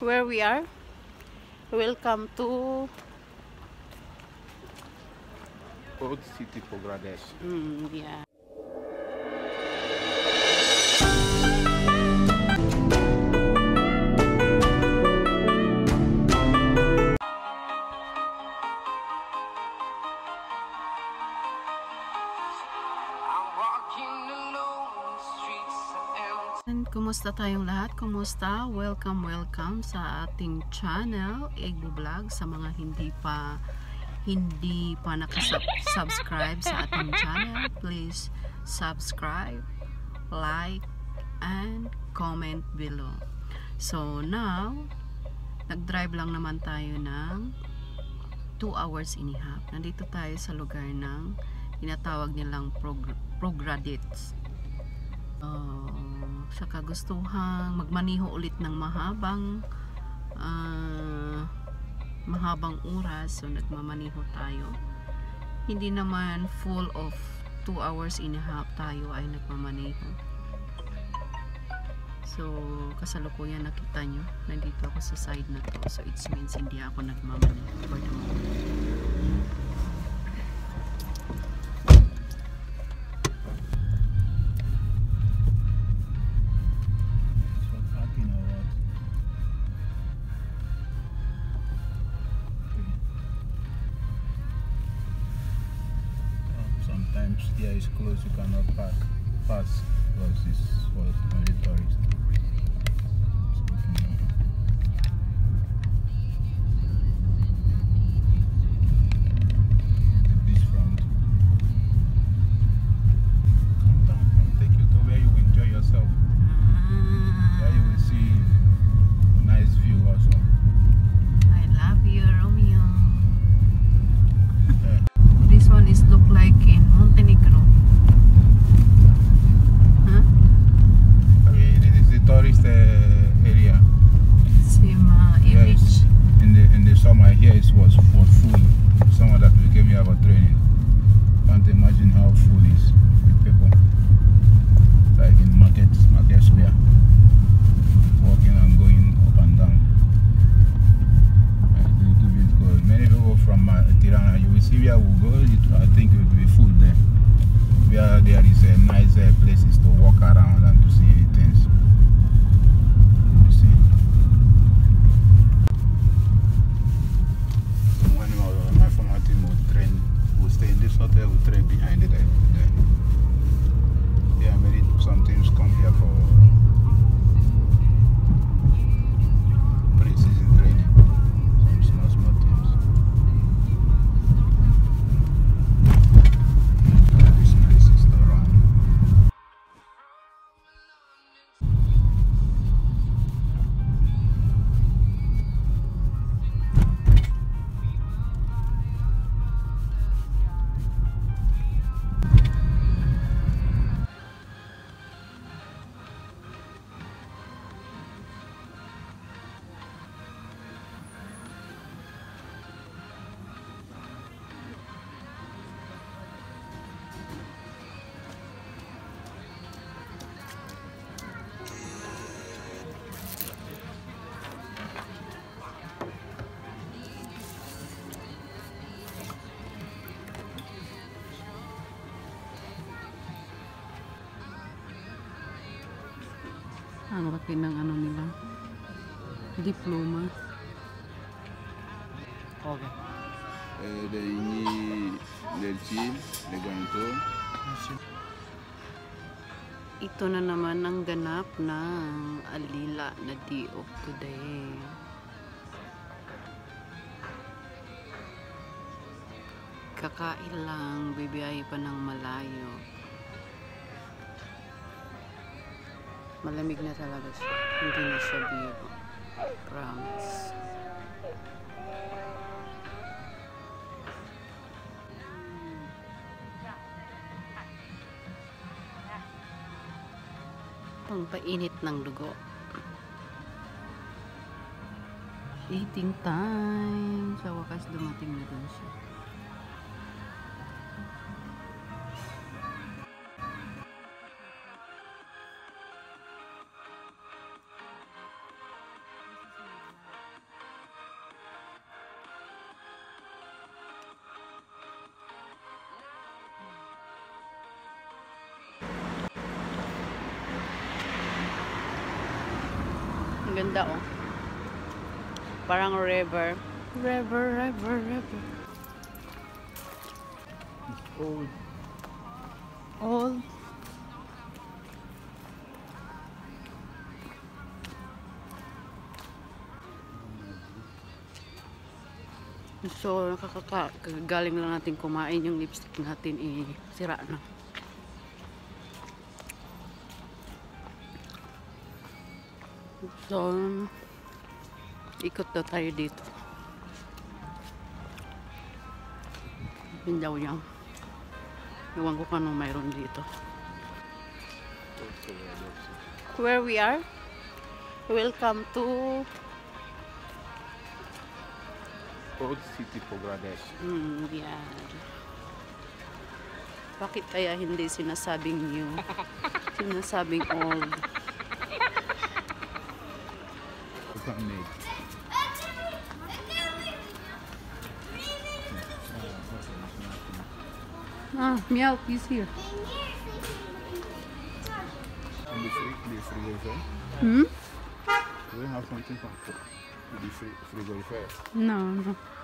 where we are. Welcome to Old City Bangladesh. yeah. Kumusta tayong lahat? Kumusta? Welcome sa ating channel, Egbo Vlog. Sa mga hindi pa nakasubscribe sa ating channel, please subscribe, like, and comment below. So now, nag-drive lang naman tayo ng 2 hours and a half. Nandito tayo sa lugar ng tinatawag nilang Progradits. Sa kagustuhang magmaniho ulit ng mahabang oras, so nagmamaniho tayo. Hindi naman full of 2 hours and a half tayo ay nagmamaniho. So kasalukuyan nakita nyo, nandito ako sa side na to, so it means hindi ako nagmamaniho for the moment. Sometimes here is closed, you cannot pass because this was only tourists. The beach front. Come down, I'll take you to where you enjoy yourself. Where you will see a nice view also. I love you, Romeo. This one is look like in Montenegro. Huh? I mean, this is the tourist area. Same Yes, image. in the summer here it was full. Summer that we came here for training. Can't imagine how full is with people. Like in market square, walking and going up and down. It's a little bit cold. Many people from Tirana, you will see where we go. I think it will be full there. Where there is a nice places to walk around and to see things. You see. When my former team would train, would stay in this hotel, would train behind it. Yeah, some teams come here for pre-season training. Some small teams. This place is still around. Ang laki ng ano nila, diploma. Okay. Del Chile, de Guantón. Ito na naman ang ganap ng Alila na Day of today. Kakain lang, bibiyahe pa ng malayo. Malamig na talaga siya. Hindi na siya biro. Promise. Pangpainit ng dugo. Eating time. Sa wakas dumating na dun siya. Ang ganda oh. Parang river. River. It's old. Old. So, galing lang natin kumain, yung lipstick natin sira na. So, ikot na tayo dito. Pindaw niya. Iwan ko kung anong mayroon dito. Where we are? Welcome to Old City Bangladesh. yeah. Bakit kaya hindi sinasabing new? Sinasabing old. Meow, he's here. And the frigorifier? Do we have something from the frigorifier? No.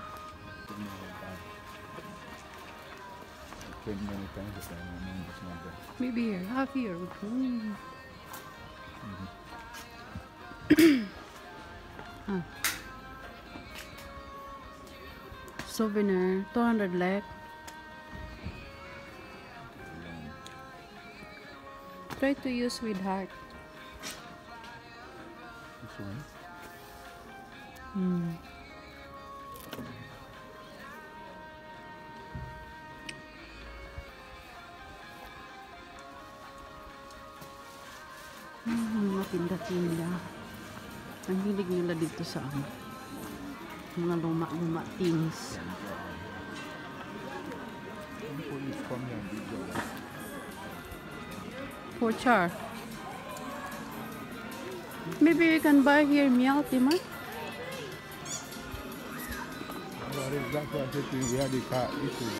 Many times that I remember it's not there. Maybe here. Half here. Souvenir, 200 lek. Try to use with heart. This one? Mga tinda-tinda. Ang hilig nila dito sa mga luma-luma things. For char. Maybe we can buy here meow, Tima. That's why I said to you, we had the car issue.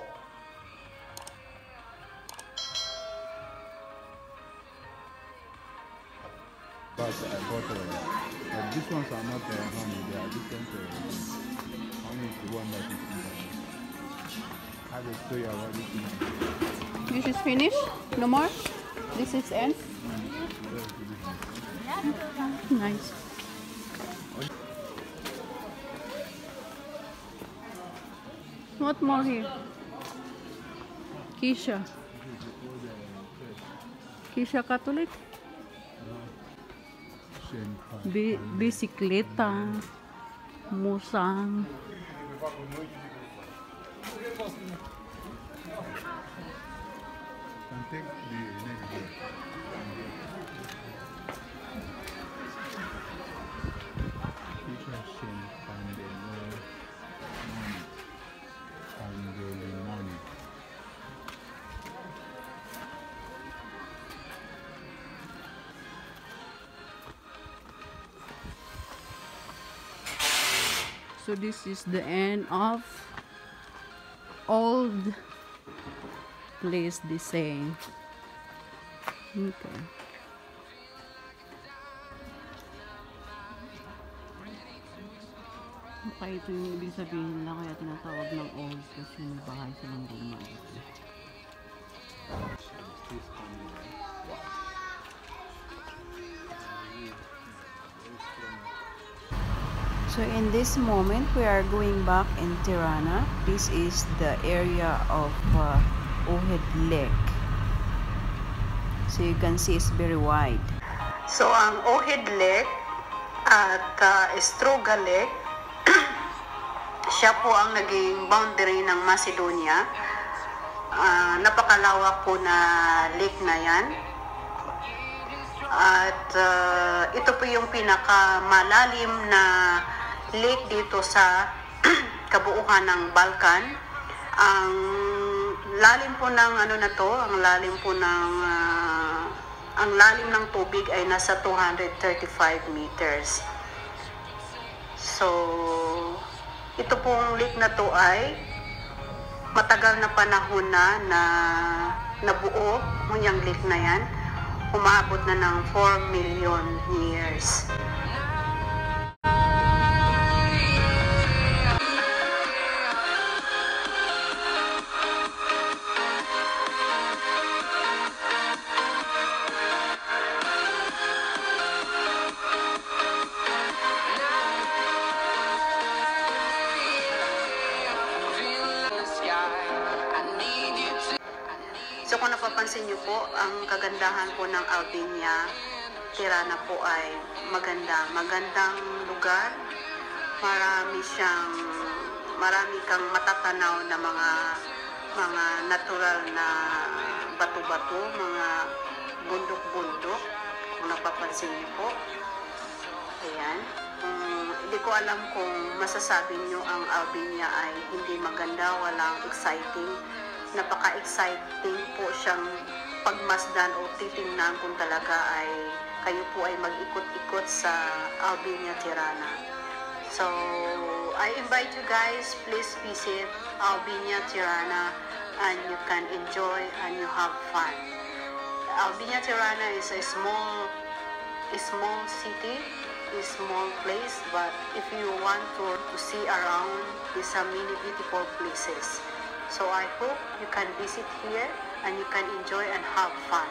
But I bought these ones are not honey, they are different. Honey is the one that is in there. I will show you about this one. This is finished? No more? This is end? Nice. What more here? Kisha. Kisha Catholic? Bisikleta. Musang. And take the next day. So this is the end of old place they say. Okay. Baka ito yung ibig sabihin nila kaya tinatawag ng old kasi may bahay silang luma dito. So in this moment, we are going back in Tirana. This is the area of Ohid Lake. So you can see it's very wide. So ang Ohid Lake at Struga Lake, siya po ang naging boundary ng Macedonia. Napakalawak po na lake na yan. At ito po yung pinakamalalim na lake dito sa kabuuan ng Balkan. Ang lalim po ng ang lalim po ng ang lalim ng tubig ay nasa 235 meters. So ito pong lake na to ay matagal na panahon na nabuo yung lake na yan. Umaabot na ng 4 million years. napapansin niyo po, ang kagandahan po ng Albania Tirana po ay magandang lugar. Marami kang matatanaw na mga natural na bato-bato, mga bundok-bundok, kung napapansin niyo po. Ayan. Hindi ko alam kung masasabi niyo ang Albania ay hindi maganda, walang exciting. Napaka-exciting po siyang pagmasdan o titingnan kung talaga ay kayo po ay mag-ikot-ikot sa Albania Tirana. So, I invite you guys, please visit Albania Tirana and you can enjoy and you have fun. Albania Tirana is a small city, a small place, but if you want to see around, there's so many beautiful places. So I hope you can visit here and you can enjoy and have fun.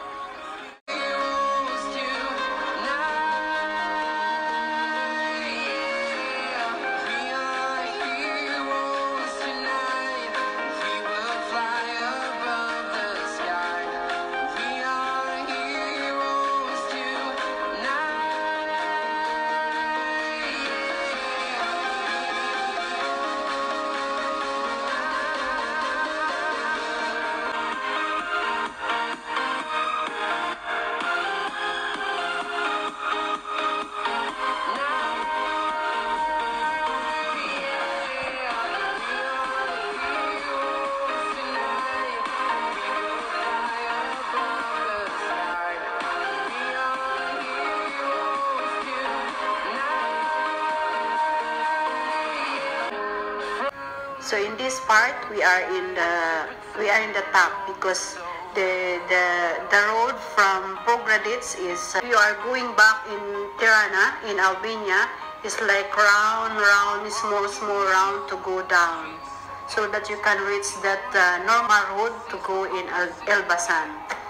So in this part, we are in the top because the road from Pogradic is you are going back in Tirana in Albania is like round small round to go down so that you can reach that normal road to go in Elbasan.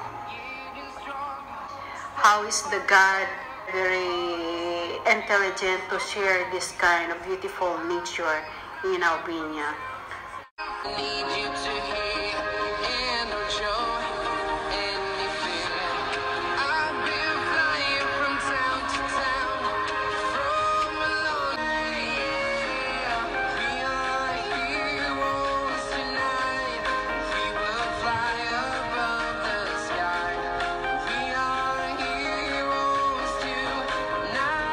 How is the God very intelligent to share this kind of beautiful nature in Albania? Need you to hear and don't show any fear. I've been flying from town to town, from alone. We are heroes tonight. We will fly above the sky. We are heroes tonight.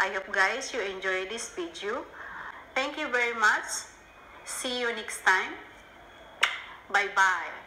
I hope guys you enjoy this video. Thank you very much. See you next time. Bye-bye.